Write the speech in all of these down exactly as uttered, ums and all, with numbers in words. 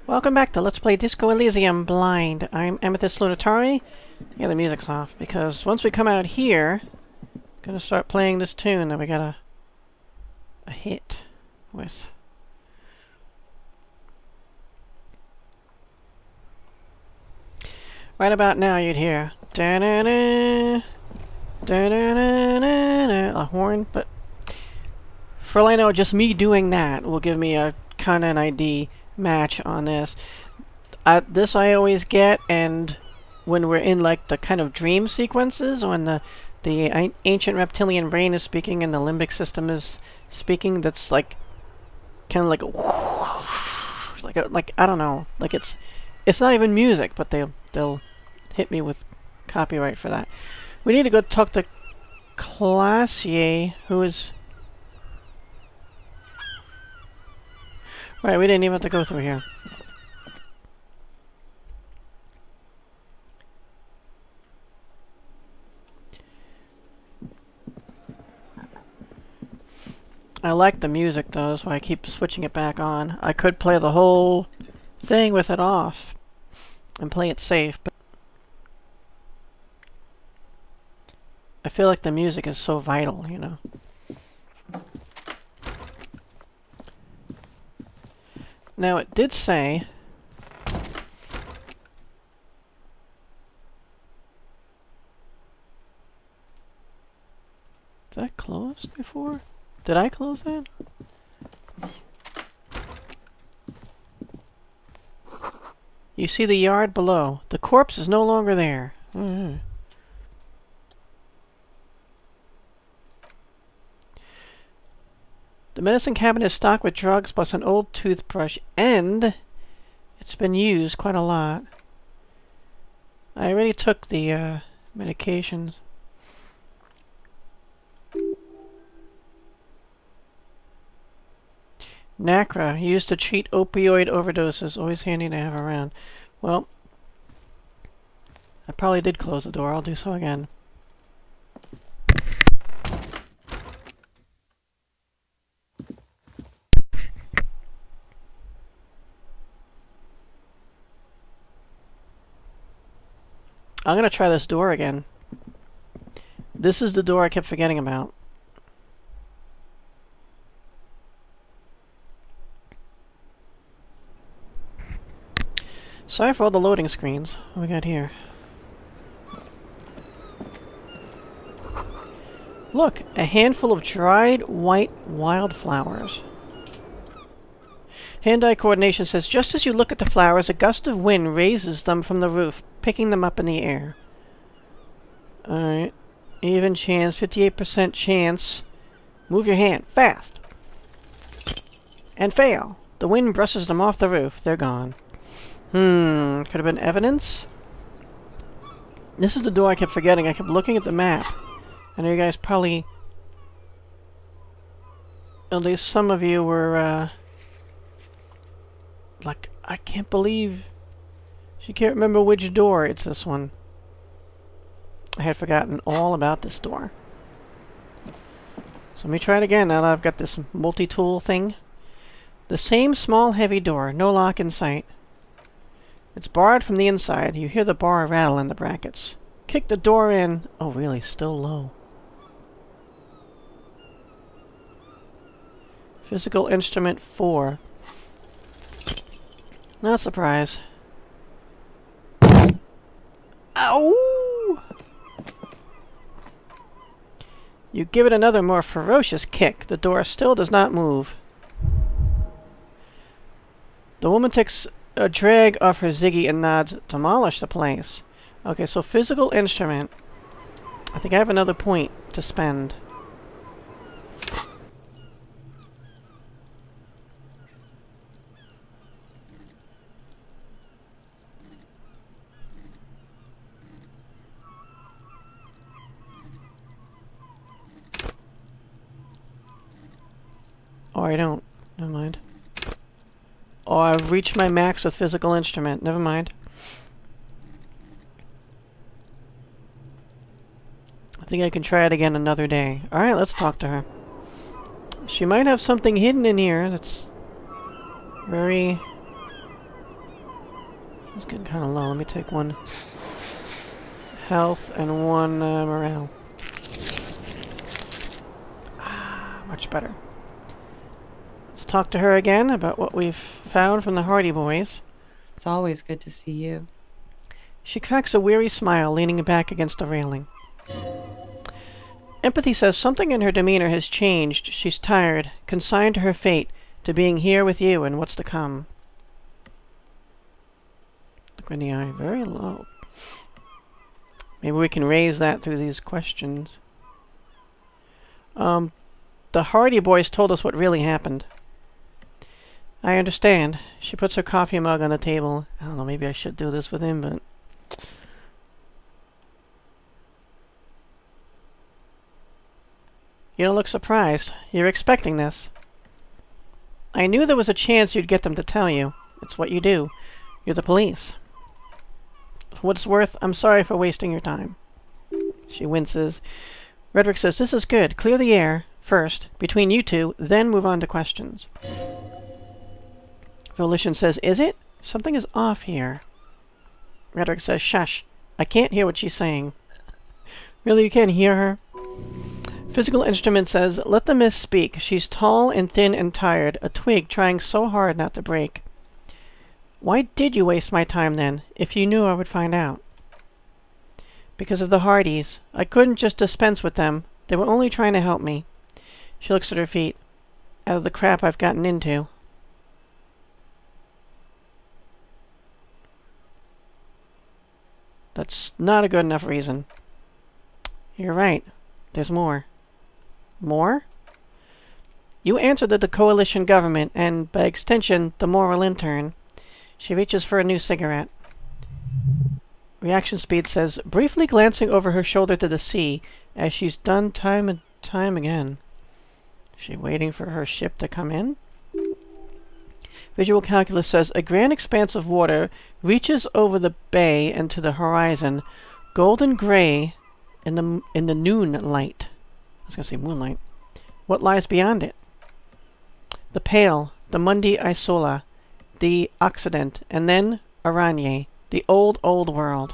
Welcome back to Let's Play Disco Elysium Blind. I'm Amethyst Lunatari. Yeah, the music's off, because once we come out here, I'm gonna start playing this tune that we got a, a hit with. Right about now you'd hear da-da-da, da-da-da-da-da, a horn, but for all I know, just me doing that will give me a kind of an I D match on this. I, this I always get, and when we're in like the kind of dream sequences, when the the ancient reptilian brain is speaking and the limbic system is speaking, that's like kind of like a whoosh, like a, like I don't know, like it's it's not even music, but they they'll hit me with copyright for that. We need to go talk to Klassje, who is right. We didn't even have to go through here. I like the music though, that's why I keep switching it back on. I could play the whole thing with it off and play it safe, but I feel like the music is so vital, you know. Now it did say did that close before? Did I close that? You see the yard below. The corpse is no longer there. Mm-hmm. The medicine cabinet is stocked with drugs plus an old toothbrush, and it's been used quite a lot. I already took the uh, medications. Nacra, used to treat opioid overdoses. Always handy to have around. Well, I probably did close the door. I'll do so again. I'm gonna try this door again. This is the door I kept forgetting about. Sorry for all the loading screens. What we got here? Look, a handful of dried white wildflowers. Hand-eye coordination says, just as you look at the flowers, a gust of wind raises them from the roof, picking them up in the air. Alright. Even chance, fifty-eight percent chance. Move your hand, fast! And fail! The wind brushes them off the roof. They're gone. Hmm, could have been evidence? This is the door I kept forgetting. I kept looking at the map. I know you guys probably... At least some of you were, uh... like, I can't believe... She can't remember which door. It's this one. I had forgotten all about this door. So let me try it again now that I've got this multi-tool thing. The same small heavy door. No lock in sight. It's barred from the inside. You hear the bar rattle in the brackets. Kick the door in. Oh, really? Still low. Physical instrument four. Not surprised. Ow! You give it another more ferocious kick. The door still does not move. The woman takes a drag off her Ziggy and nods, demolish the place. Okay, so physical instrument. I think I have another point to spend. Oh, I don't. Never mind. Oh, I've reached my max with physical instrument. Never mind. I think I can try it again another day. Alright, let's talk to her. She might have something hidden in here that's very It's getting kind of low. Let me take one health and one uh, morale. Ah, much better. Let's talk to her again about what we've found from the Hardy Boys. It's always good to see you. She cracks a weary smile, leaning back against the railing. Empathy says something in her demeanor has changed. She's tired, consigned to her fate, to being here with you and what's to come. Look in the eye, very low. Maybe we can raise that through these questions. Um, the Hardy Boys told us what really happened. I understand. She puts her coffee mug on the table. I don't know, maybe I should do this with him, but... You don't look surprised. You're expecting this. I knew there was a chance you'd get them to tell you. It's what you do. You're the police. For what it's worth, I'm sorry for wasting your time. She winces. Redrick says, this is good. Clear the air first, between you two, then move on to questions. Volition says, is it? Something is off here. Redrick says, shush. I can't hear what she's saying. Really, you can't hear her? Physical Instrument says, let the mist speak. She's tall and thin and tired, a twig trying so hard not to break. Why did you waste my time then, if you knew I would find out? Because of the Hardys. I couldn't just dispense with them. They were only trying to help me. She looks at her feet. Out of the crap I've gotten into. That's not a good enough reason. You're right. There's more. More? You answered to the coalition government, and, by extension, the moral intern. She reaches for a new cigarette. Reaction Speed says, briefly glancing over her shoulder to the sea, as she's done time and time again. Is she waiting for her ship to come in? Visual Calculus says, a grand expanse of water reaches over the bay and to the horizon, golden gray in the, in the noon light. I was going to say moonlight. What lies beyond it? The Pale, the Mundi Isola, the Occident, and then Aranye, the old, old world.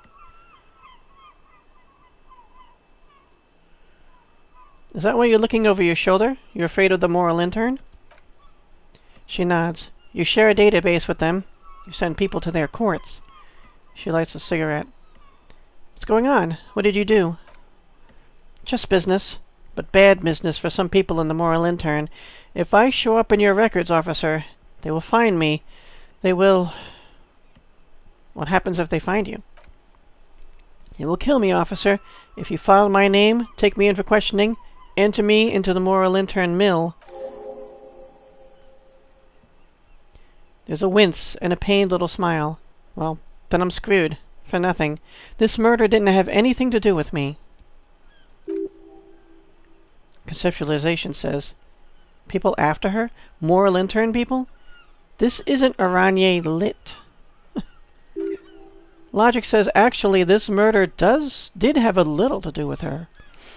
Is that why you're looking over your shoulder? You're afraid of the moral intern? She nods. You share a database with them. You send people to their courts. She lights a cigarette. What's going on? What did you do? Just business. But bad business for some people in the moral intern. If I show up in your records, officer, they will find me. They will... What happens if they find you? It will kill me, officer. If you file my name, take me in for questioning, enter me into the moral intern mill. There's a wince and a pained little smile. Well, then I'm screwed. For nothing. This murder didn't have anything to do with me. Conceptualization says, people after her? Moral intern people? This isn't Aranye lit. Logic says, actually, this murder does did have a little to do with her.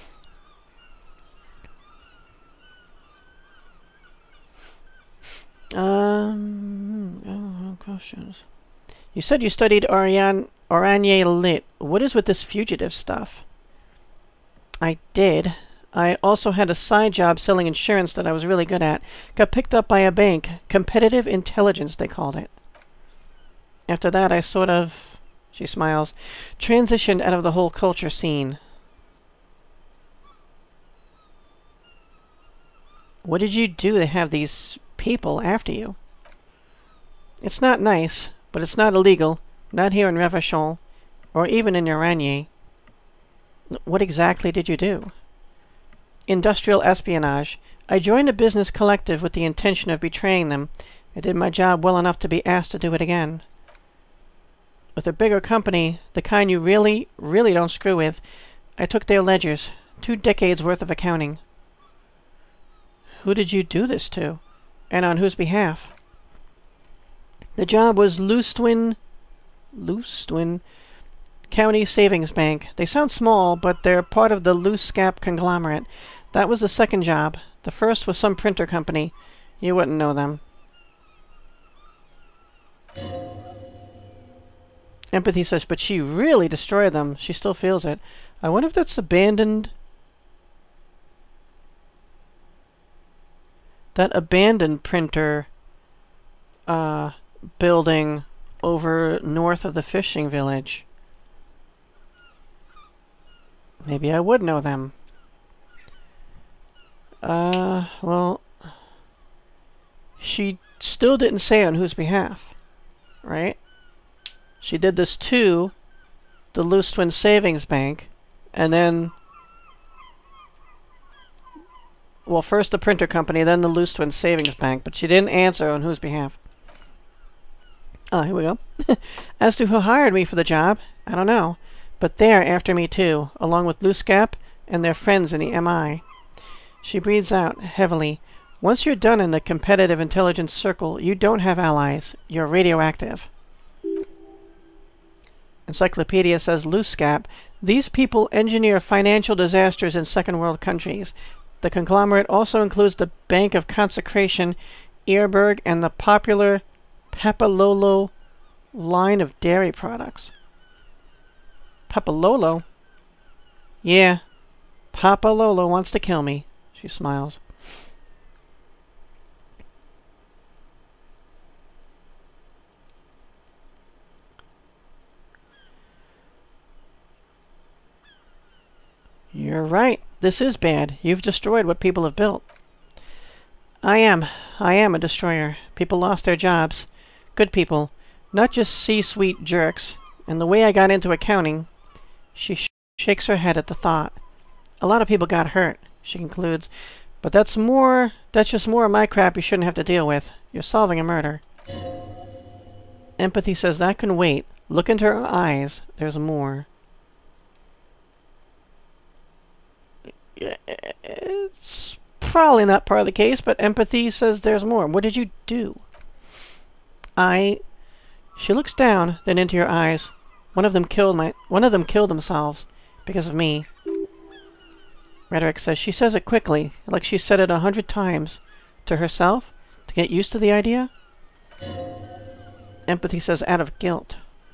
Um, oh, questions. You said you studied Ariane, Aranye lit. What is with this fugitive stuff? I did. I also had a side job selling insurance that I was really good at. Got picked up by a bank. Competitive intelligence, they called it. After that, I sort of, she smiles, transitioned out of the whole culture scene. What did you do to have these people after you? It's not nice, but it's not illegal. Not here in Revachol, or even in Aranye. What exactly did you do? Industrial espionage. I joined a business collective with the intention of betraying them. I did my job well enough to be asked to do it again. With a bigger company, the kind you really, really don't screw with, I took their ledgers. Two decades worth of accounting. Who did you do this to? And on whose behalf? The job was Lustwin... Lustwin... County Savings Bank. They sound small, but they're part of the Loose-Scap conglomerate. That was the second job. The first was some printer company. You wouldn't know them. Empathy says, but she really destroyed them. She still feels it. I wonder if that's abandoned... That abandoned printer uh, building over north of the fishing village. Maybe I would know them. Uh, well... She still didn't say on whose behalf, right? She did this to the Loose Twin Savings Bank, and then... Well, first the printer company, then the Loose Twin Savings Bank, but she didn't answer on whose behalf. Ah, here we go. As to who hired me for the job, I don't know, but they're after me too, along with Loosecap and their friends in the M I. She breathes out heavily. Once you're done in the competitive intelligence circle, you don't have allies. You're radioactive. Encyclopedia says, Loosecap, these people engineer financial disasters in second world countries. The conglomerate also includes the Bank of Consecration, Earberg, and the popular Papalolo line of dairy products. Papalolo? Yeah, Papalolo wants to kill me. She smiles. You're right. This is bad. You've destroyed what people have built. I am. I am a destroyer. People lost their jobs. Good people. Not just C-suite jerks. And the way I got into accounting... She sh shakes her head at the thought. A lot of people got hurt, she concludes. But that's more... That's just more of my crap you shouldn't have to deal with. You're solving a murder. Empathy says that can wait. Look into her eyes. There's more. It's probably not part of the case, but Empathy says there's more. What did you do? I... She looks down, then into your eyes. One of them killed my... One of them killed themselves because of me. Rhetoric says she says it quickly, like she said it a hundred times. To herself? To get used to the idea? Empathy says out of guilt.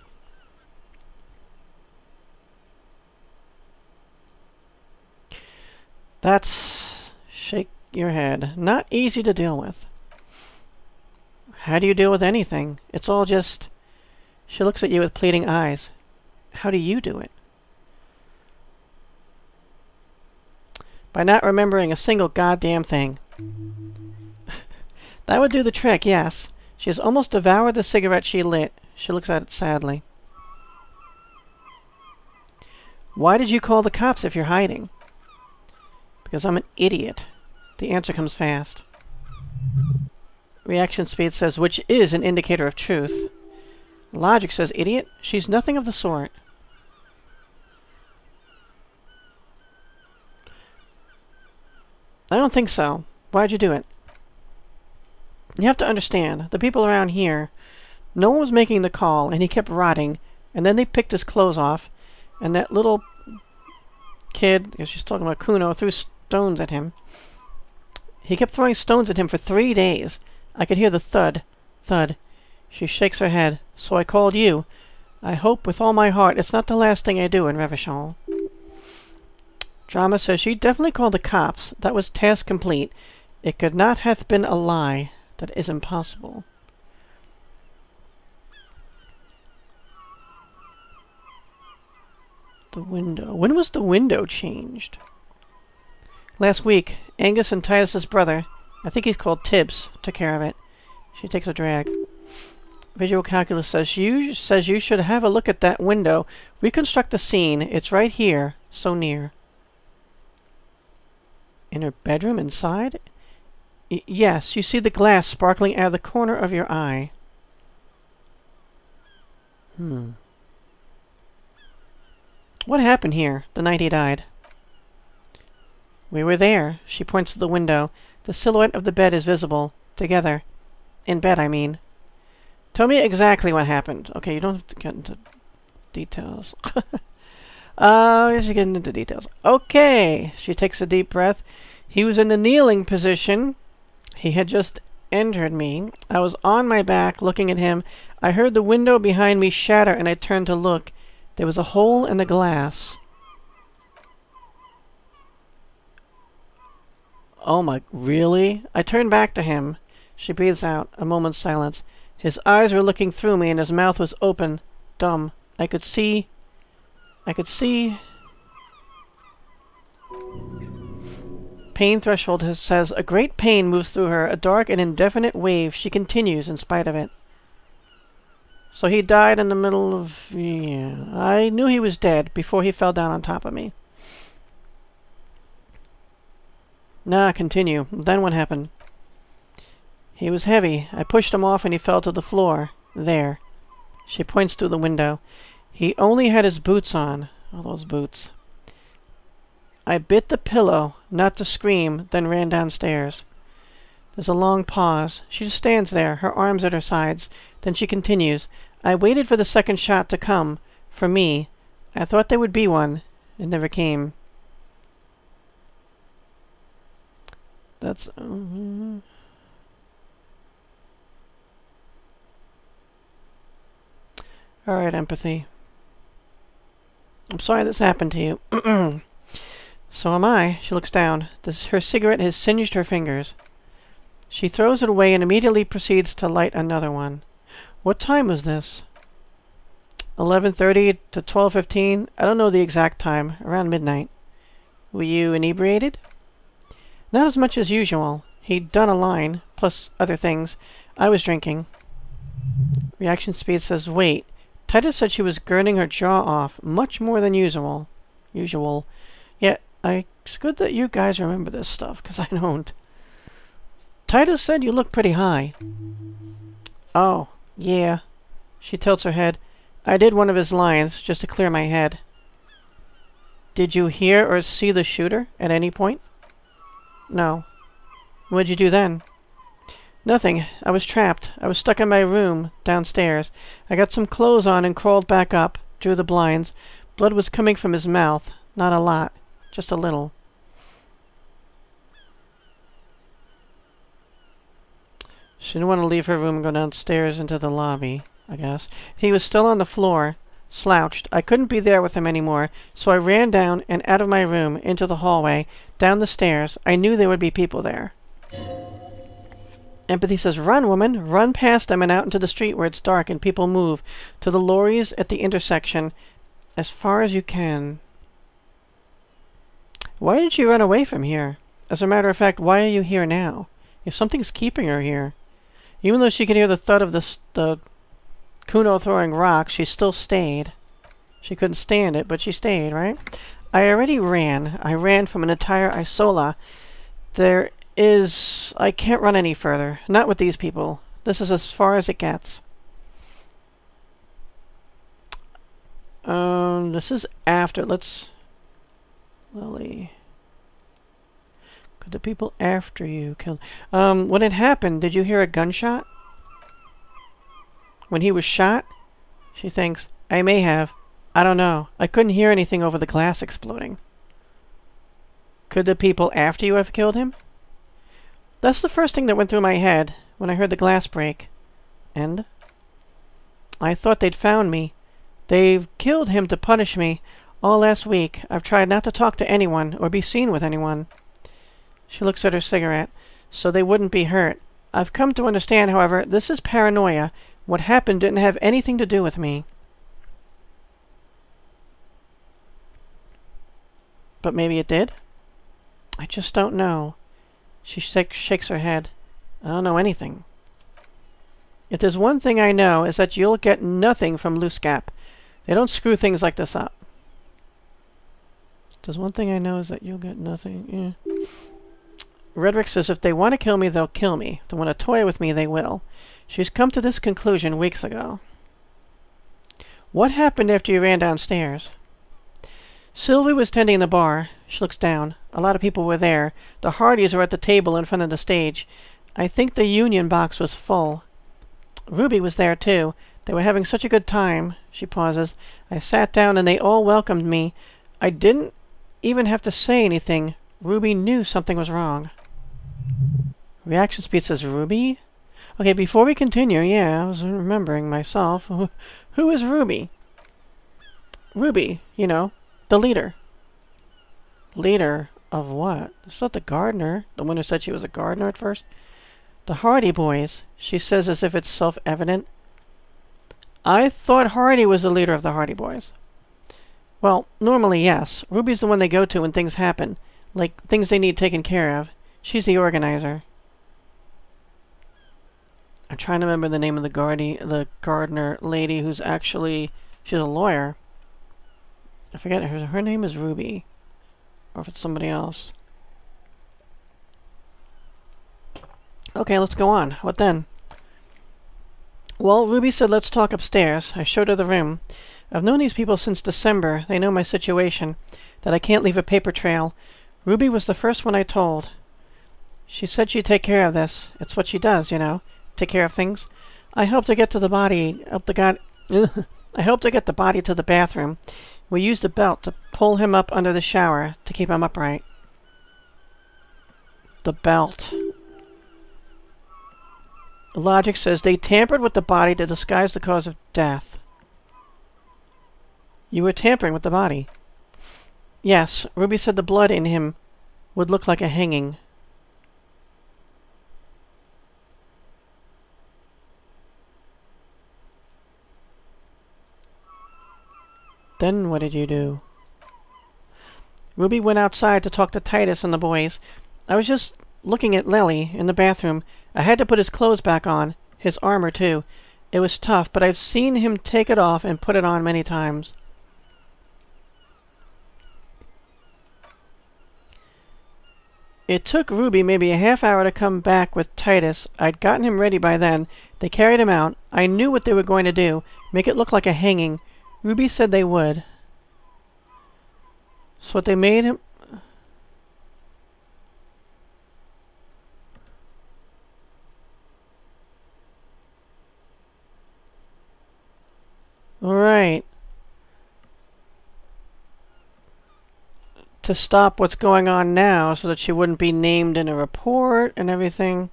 That's... Shake your head. Not easy to deal with. How do you deal with anything? It's all just... She looks at you with pleading eyes. How do you do it? By not remembering a single goddamn thing. That would do the trick, yes. She has almost devoured the cigarette she lit. She looks at it sadly. Why did you call the cops if you're hiding? Because I'm an idiot. The answer comes fast. Reaction speed says, which is an indicator of truth. Logic says, idiot. She's nothing of the sort. I don't think so. Why'd you do it? You have to understand, the people around here, no one was making the call, and he kept rotting, and then they picked his clothes off, and that little kid, because she's talking about Kuno, threw stones at him. He kept throwing stones at him for three days. I could hear the thud, thud. She shakes her head. So I called you. I hope with all my heart it's not the last thing I do in Revachol. Drama says she definitely called the cops. That was task complete. It could not hath been a lie. That is impossible. The window. When was the window changed? Last week, Angus and Titus's brother, I think he's called Tibbs, took care of it. She takes a drag. Visual calculus says you says you should have a look at that window. Reconstruct the scene. It's right here, so near. In her bedroom inside? Y yes, you see the glass sparkling out of the corner of your eye. Hmm. What happened here the night he died? We were there. She points to the window. The silhouette of the bed is visible. Together. In bed, I mean. Tell me exactly what happened. Okay, you don't have to get into details. uh, I should get into details. Okay. She takes a deep breath. He was in the kneeling position. He had just entered me. I was on my back, looking at him. I heard the window behind me shatter, and I turned to look. There was a hole in the glass. Oh my, really? I turned back to him. She breathes out. A moment's silence. His eyes were looking through me, and his mouth was open. Dumb. I could see... I could see... Pain threshold has, says, a great pain moves through her, a dark and indefinite wave. She continues in spite of it. So he died in the middle of... Yeah. I knew he was dead before he fell down on top of me. Nah, continue. Then what happened? He was heavy. I pushed him off and he fell to the floor. There. She points through the window. He only had his boots on. All those boots. I bit the pillow, not to scream, then ran downstairs. There's a long pause. She just stands there, her arms at her sides. Then she continues. I waited for the second shot to come. For me. I thought there would be one. It never came. That's... Uh, Alright, empathy. I'm sorry this happened to you. So am I. She looks down. This, her cigarette has singed her fingers. She throws it away and immediately proceeds to light another one. What time was this? eleven thirty to twelve fifteen? I don't know the exact time. Around midnight. Were you inebriated? Not as much as usual. He'd done a line, plus other things. I was drinking. Reaction speed says, wait. Titus said she was gurning her jaw off, much more than usual. Usual. Yet, I, it's good that you guys remember this stuff, because I don't. Titus said you look pretty high. Oh, yeah. She tilts her head. I did one of his lines, just to clear my head. Did you hear or see the shooter at any point? No. What'd you do then? Nothing. I was trapped. I was stuck in my room, downstairs. I got some clothes on and crawled back up, drew the blinds. Blood was coming from his mouth. Not a lot. Just a little. She didn't want to leave her room and go downstairs into the lobby, I guess. He was still on the floor, slouched. I couldn't be there with him anymore, so I ran down and out of my room, into the hallway, down the stairs. I knew there would be people there. Empathy says, run, woman. Run past them and out into the street where it's dark and people move. To the lorries at the intersection. As far as you can. Why did you run away from here? As a matter of fact, why are you here now? If something's keeping her here. Even though she could hear the thud of the, the Kuno throwing rocks, she still stayed. She couldn't stand it, but she stayed, right? I already ran. I ran from an entire Isola. There is... I can't run any further. Not with these people. This is as far as it gets. Um, this is after. Let's... Lily... Could the people after you kill... Um, when it happened, did you hear a gunshot? When he was shot? She thinks, I may have. I don't know. I couldn't hear anything over the glass exploding. Could the people after you have killed him? That's the first thing that went through my head when I heard the glass break. And? I thought they'd found me. They've killed him to punish me. All last week, I've tried not to talk to anyone or be seen with anyone. She looks at her cigarette, so they wouldn't be hurt. I've come to understand, however, this is paranoia. What happened didn't have anything to do with me. But maybe it did? I just don't know. She shak shakes her head. I don't know anything. If there's one thing I know, is that you'll get nothing from Loosegap. They don't screw things like this up. If there's one thing I know is that you'll get nothing. Yeah. Redrick says if they want to kill me, they'll kill me. If they want to toy with me, they will. She's come to this conclusion weeks ago. What happened after you ran downstairs? Sylvie was tending the bar. She looks down. A lot of people were there. The Hardys were at the table in front of the stage. I think the Union box was full. Ruby was there, too. They were having such a good time. She pauses. I sat down and they all welcomed me. I didn't even have to say anything. Ruby knew something was wrong. Reaction speed says Ruby? Okay, before we continue, yeah, I was remembering myself. Who, who is Ruby? Ruby, you know, the leader. Leader of what? It's not the gardener. The one who said she was a gardener at first. The Hardy Boys. She says as if it's self-evident. I thought Hardy was the leader of the Hardy Boys. Well, normally, yes. Ruby's the one they go to when things happen. Like, things they need taken care of. She's the organizer. I'm trying to remember the name of the guardi the gardener lady who's actually... She's a lawyer. I forget. Her, her name is Ruby. Or if it's somebody else. Okay, let's go on. What then? Well, Ruby said let's talk upstairs. I showed her the room. I've known these people since December. They know my situation. That I can't leave a paper trail. Ruby was the first one I told. She said she'd take care of this. It's what she does, you know. Take care of things. I helped her get to the body. Helped the god. I helped her get the body to the bathroom. We used a belt to pull him up under the shower to keep him upright. The belt. Logic says they tampered with the body to disguise the cause of death. You were tampering with the body. Yes, Ruby said the blood in him would look like a hanging. Then what did you do? Ruby went outside to talk to Titus and the boys. I was just looking at Lily in the bathroom. I had to put his clothes back on. His armor, too. It was tough, but I've seen him take it off and put it on many times. It took Ruby maybe a half hour to come back with Titus. I'd gotten him ready by then. They carried him out. I knew what they were going to do. Make it look like a hanging. Ruby said they would. So what they made him... Alright. To stop what's going on now so that she wouldn't be named in a report and everything.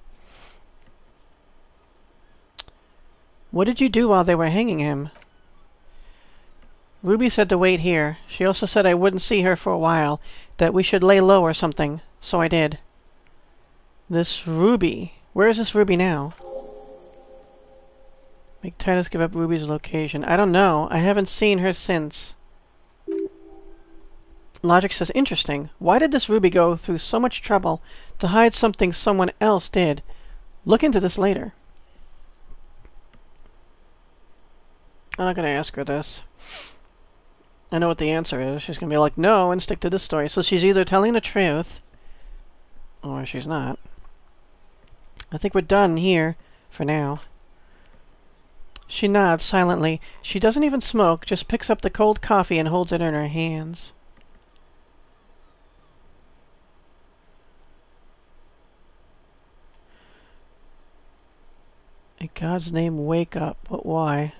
What did you do while they were hanging him? Ruby said to wait here. She also said I wouldn't see her for a while, that we should lay low or something. So I did. This Ruby. Where is this Ruby now? Make Titus give up Ruby's location. I don't know. I haven't seen her since. Logic says, interesting. Why did this Ruby go through so much trouble to hide something someone else did? Look into this later. I'm not going to ask her this. I know what the answer is. She's going to be like, no, and stick to this story. So she's either telling the truth, or she's not. I think we're done here, for now. She nods silently. She doesn't even smoke, just picks up the cold coffee and holds it in her hands. In God's name, wake up. But why?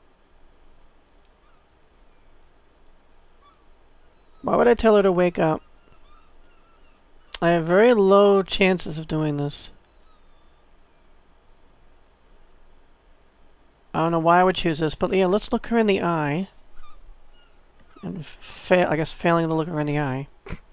Why would I tell her to wake up? I have very low chances of doing this. I don't know why I would choose this, but yeah, let's look her in the eye. And fail, I guess failing to look her in the eye.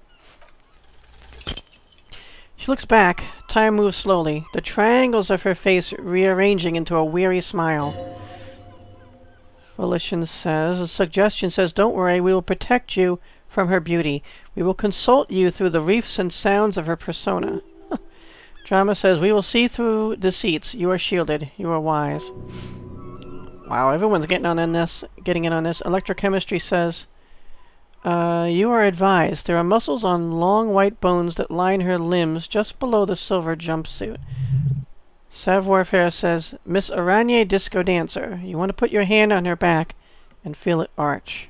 She looks back. Time moves slowly. The triangles of her face rearranging into a weary smile. Volition says, a suggestion says, don't worry, we will protect you from her beauty. We will consult you through the reefs and sounds of her persona. Drama says, we will see through deceits. You are shielded. You are wise. Wow, everyone's getting on in this, getting in on this. Electrochemistry says, uh, you are advised. There are muscles on long white bones that line her limbs just below the silver jumpsuit. Savoir-faire says, Miss Araignée Disco Dancer. You want to put your hand on her back and feel it arch.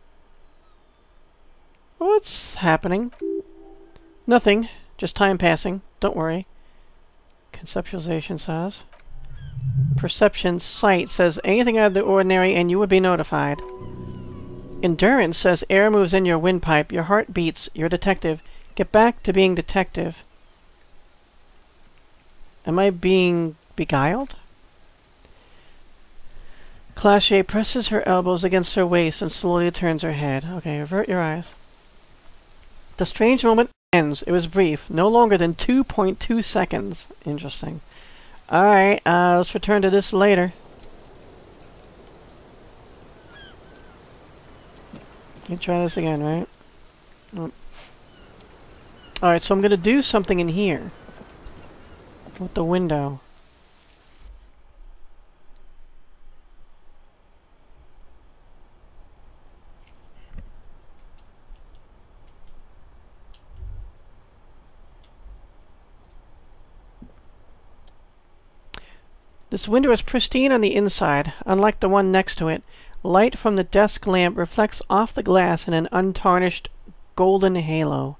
What's happening? Nothing. Just time passing. Don't worry. Conceptualization says. Perception sight says anything out of the ordinary and you would be notified. Endurance says air moves in your windpipe. Your heart beats. You're a detective. Get back to being detective. Am I being beguiled? Klassje presses her elbows against her waist and slowly turns her head. Okay, avert your eyes. The strange moment ends. It was brief, no longer than two point two seconds. Interesting. Alright, uh, let's return to this later. You try this again, right? Oh. Alright, so I'm gonna do something in here. With the window. This window is pristine on the inside, unlike the one next to it. Light from the desk lamp reflects off the glass in an untarnished golden halo.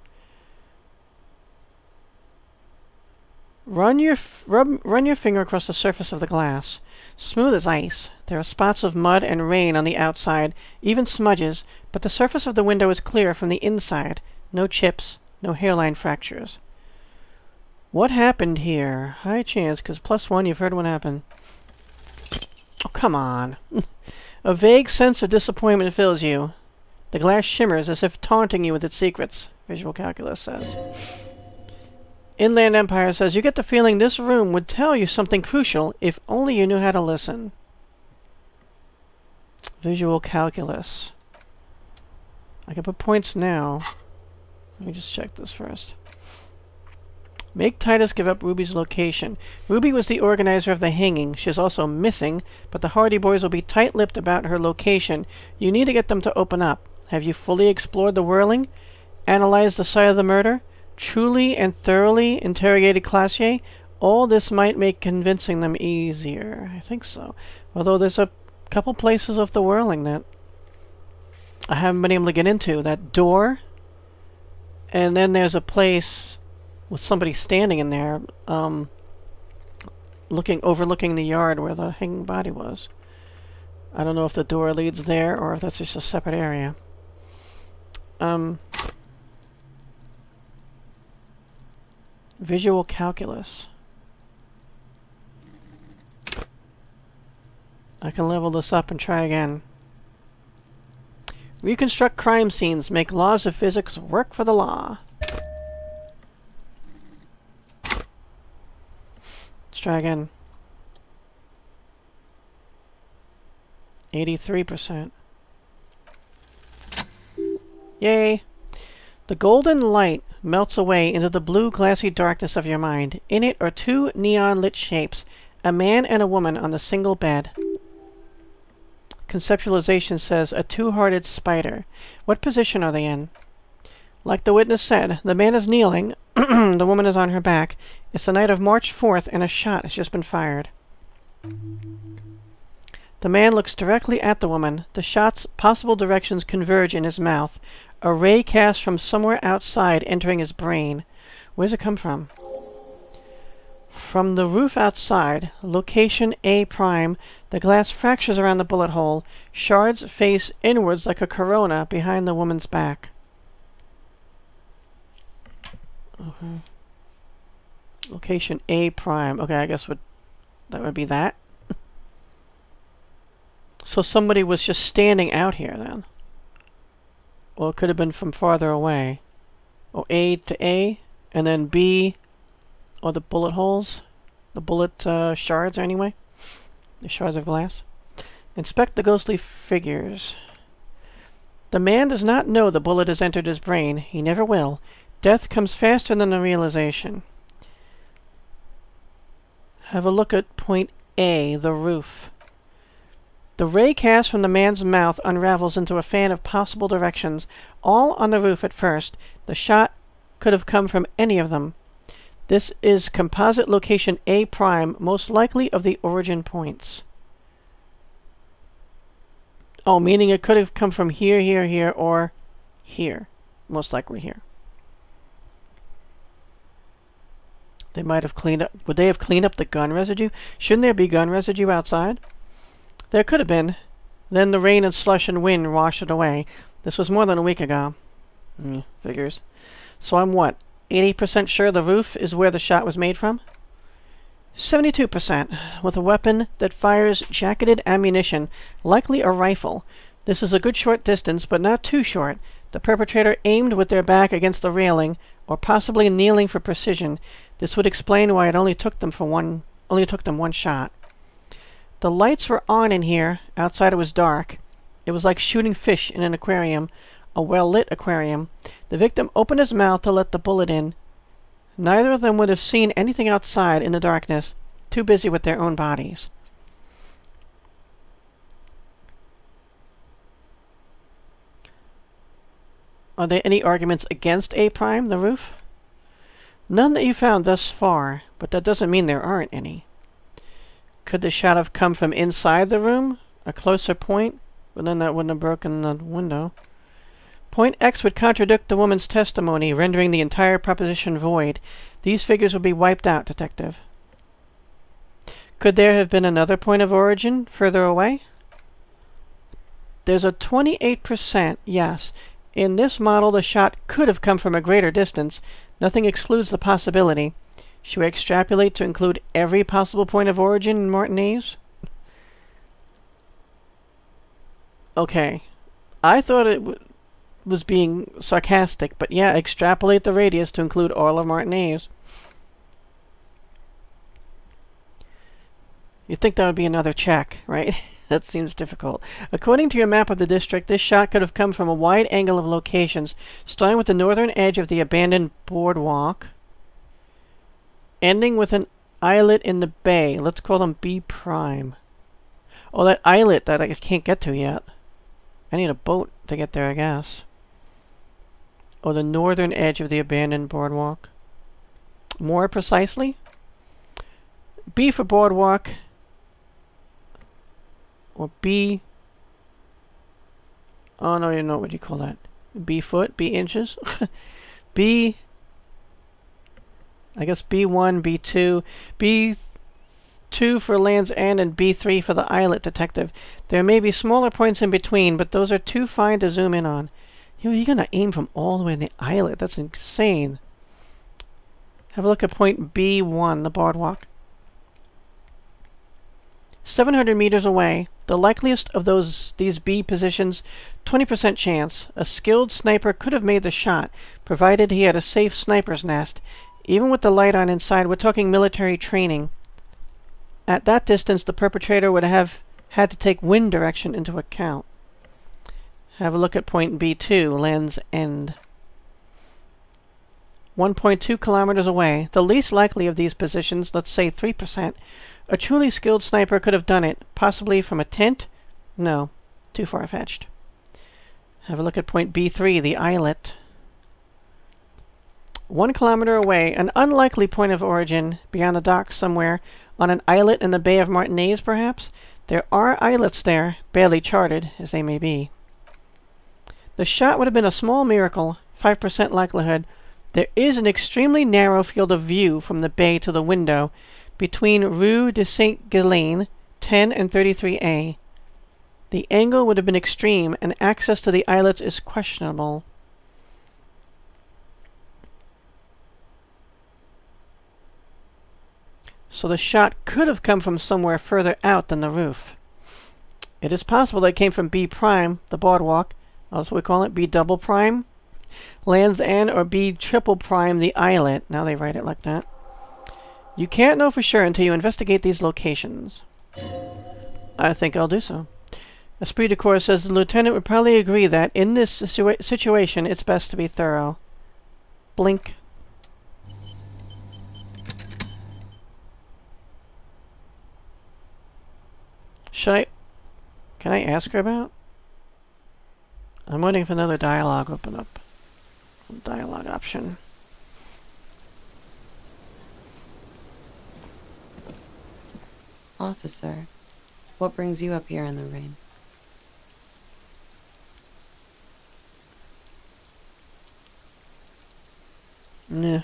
Run your, f rub, run your finger across the surface of the glass. Smooth as ice. There are spots of mud and rain on the outside, even smudges, but the surface of the window is clear from the inside. No chips, no hairline fractures. What happened here? High chance, because plus one, you've heard what happened. Oh, come on. A vague sense of disappointment fills you. The glass shimmers as if taunting you with its secrets, Visual Calculus says. Inland Empire says, you get the feeling this room would tell you something crucial if only you knew how to listen. Visual Calculus. I can put points now. Let me just check this first. Make Titus give up Ruby's location. Ruby was the organizer of the hanging. She is also missing, but the Hardy Boys will be tight-lipped about her location. You need to get them to open up. Have you fully explored the whirling? Analyzed the site of the murder? Truly and thoroughly interrogated Klassje? All this might make convincing them easier. I think so. Although there's a couple places of the whirling that I haven't been able to get into. That door. And then there's a place with somebody standing in there, um, looking, overlooking the yard where the hanging body was. I don't know if the door leads there or if that's just a separate area. Um, Visual Calculus. I can level this up and try again. Reconstruct crime scenes. Make laws of physics work for the law. Let's try again. eighty-three percent. Yay! The golden light melts away into the blue glassy darkness of your mind. In it are two neon-lit shapes, a man and a woman on the single bed. Conceptualization says a two-hearted spider. What position are they in? Like the witness said, the man is kneeling, the woman is on her back. It's the night of March fourth and a shot has just been fired. The man looks directly at the woman. The shot's possible directions converge in his mouth. A ray cast from somewhere outside entering his brain. Where's it come from? From the roof outside, location A prime, the glass fractures around the bullet hole. Shards face inwards like a corona behind the woman's back. Okay. Location A prime. Okay, I guess would that would be that. So somebody was just standing out here then. Or it could have been from farther away. Or A to A, and then B, or the bullet holes. The bullet uh, shards, anyway. The shards of glass. Inspect the ghostly figures. The man does not know the bullet has entered his brain. He never will. Death comes faster than the realization. Have a look at point A, the roof. The ray cast from the man's mouth unravels into a fan of possible directions, all on the roof at first. The shot could have come from any of them. This is composite location A prime, most likely of the origin points. Oh, meaning it could have come from here, here, here, or here. Most likely here. They might have cleaned up... Would they have cleaned up the gun residue? Shouldn't there be gun residue outside? There could have been. Then the rain and slush and wind washed it away. This was more than a week ago. Mm, figures. So I'm what? eighty percent sure the roof is where the shot was made from? seventy-two percent. With a weapon that fires jacketed ammunition, likely a rifle. This is a good short distance, but not too short. The perpetrator aimed with their back against the railing, or possibly kneeling for precision. This would explain why it only took them for one only took them one shot. The lights were on in here. Outside it was dark. It was like shooting fish in an aquarium, a well-lit aquarium. The victim opened his mouth to let the bullet in. Neither of them would have seen anything outside in the darkness, too busy with their own bodies. Are there any arguments against A prime, the roof? None that you found thus far, but that doesn't mean there aren't any. Could the shot have come from inside the room? A closer point? But then that wouldn't have broken the window. Point X would contradict the woman's testimony, rendering the entire proposition void. These figures would be wiped out, Detective. Could there have been another point of origin further away? There's a twenty-eight percent yes. In this model, the shot could have come from a greater distance. Nothing excludes the possibility. Should we extrapolate to include every possible point of origin in Martinez? Okay. I thought it w was being sarcastic, but yeah, extrapolate the radius to include all of Martinez. You'd think that would be another check, right? That seems difficult. According to your map of the district, this shot could have come from a wide angle of locations, starting with the northern edge of the abandoned boardwalk, ending with an islet in the bay. Let's call them B prime. Oh, that islet that I can't get to yet. I need a boat to get there, I guess. Or the northern edge of the abandoned boardwalk. More precisely, B for boardwalk, or B. Oh no, you know what you call that? B foot, B inches. B. I guess B one, B two, B two for Land's End, and B three for the islet, Detective. There may be smaller points in between, but those are too fine to zoom in on. You know, you're gonna aim from all the way in the islet. That's insane. Have a look at point B one, the boardwalk. seven hundred meters away, the likeliest of those these B positions, twenty percent chance. A skilled sniper could have made the shot, provided he had a safe sniper's nest. Even with the light on inside, we're talking military training. At that distance, the perpetrator would have had to take wind direction into account. Have a look at point B two, Land's End. one point two kilometers away, the least likely of these positions, let's say three percent. A truly skilled sniper could have done it, possibly from a tent? No, too far-fetched. Have a look at point B three, the islet. One kilometer away, an unlikely point of origin, beyond the docks somewhere, on an islet in the Bay of Martinez, perhaps? There are islets there, barely charted, as they may be. The shot would have been a small miracle, five percent likelihood. There is an extremely narrow field of view from the bay to the window, between Rue de Saint-Ghislain, ten and thirty-three A. The angle would have been extreme, and access to the islets is questionable. So the shot could have come from somewhere further out than the roof. It is possible that it came from B prime, the boardwalk, also we call it B double prime, Land's End, or B triple prime, the islet. Now they write it like that. You can't know for sure until you investigate these locations. I think I'll do so. Esprit de Corps says the lieutenant would probably agree that in this situa situation it's best to be thorough. Blink. Should I... Can I ask her about? I'm waiting for another dialogue to open up. Dialogue option. Officer, what brings you up here in the rain? Nah.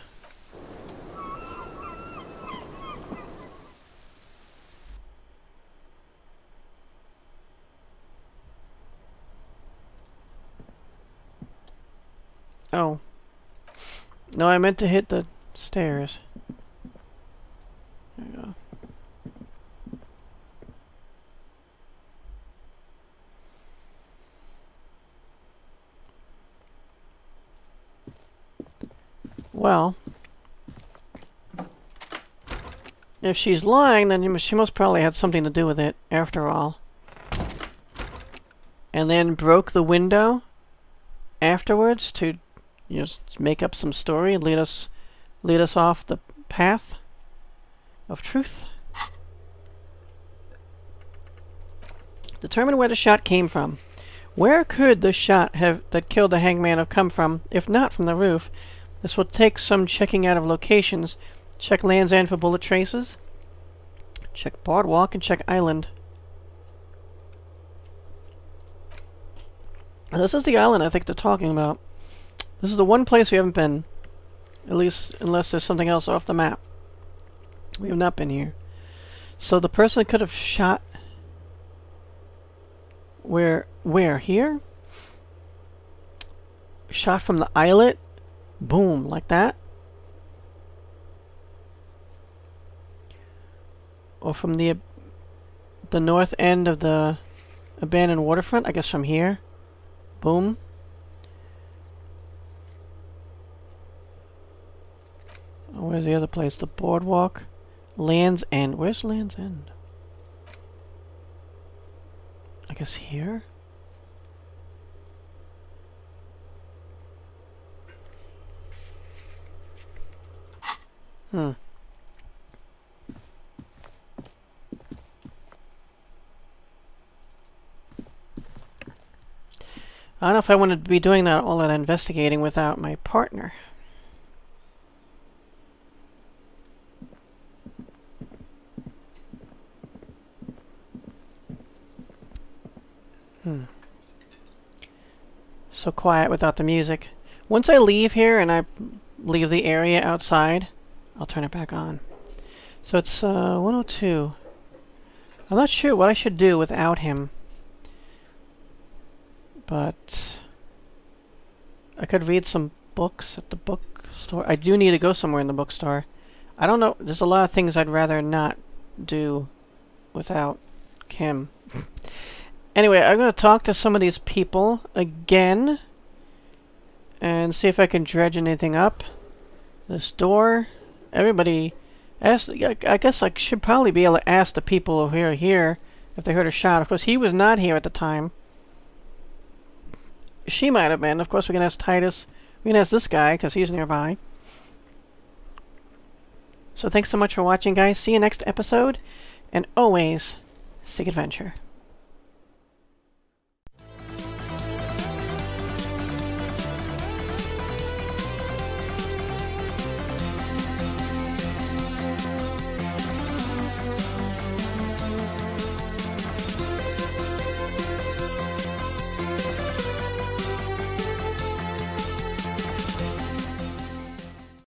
Oh. No, I meant to hit the stairs. There we go. Well, if she's lying, then she most probably had something to do with it, after all. And then broke the window afterwards to just make up some story and lead us, lead us off the path of truth. Determine where the shot came from. Where could the shot have that killed the hangman have come from, if not from the roof? This will take some checking out of locations. Check Land's End for bullet traces. Check boardwalk and check island. This is the island I think they're talking about. This is the one place we haven't been. At least, unless there's something else off the map. We have not been here. So the person could have shot... Where? Where? Here? Shot from the islet? Boom, like that? Or from the the north end of the abandoned waterfront? I guess from here. Boom. Oh, where's the other place? The boardwalk. Land's End. Where's Land's End? I guess here? Hmm. I don't know if I wanted to be doing that all that investigating without my partner. Hmm. So quiet without the music. Once I leave here and I leave the area outside, I'll turn it back on. So it's uh, one oh two. I'm not sure what I should do without him. But I could read some books at the bookstore. I do need to go somewhere in the bookstore. I don't know. There's a lot of things I'd rather not do without Kim. Anyway, I'm going to talk to some of these people again and see if I can dredge anything up. This door. Everybody asked. I guess I should probably be able to ask the people who are here if they heard a shot. Of course, he was not here at the time. She might have been. Of course, we can ask Titus. We can ask this guy, because he's nearby. So thanks so much for watching, guys. See you next episode. And always, seek adventure.